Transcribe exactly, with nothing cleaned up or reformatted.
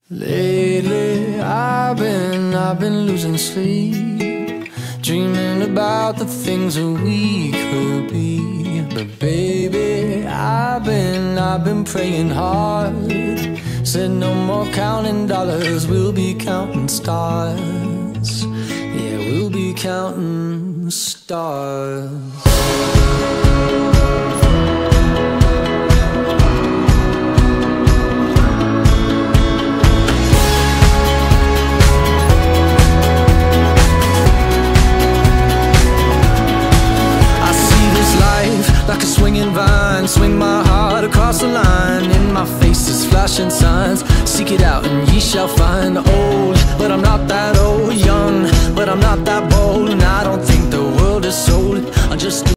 Lately I've been, I've been losing sleep, dreaming about the things that we could be. But baby, I've been, I've been praying hard. Said no more counting dollars, we'll be counting stars. Yeah, we'll be counting stars. Like a swinging vine, swing my heart across the line. In my face is flashing signs, seek it out and ye shall find. Old, but I'm not that old. Young, but I'm not that bold. And I don't think the world is sold. I'm just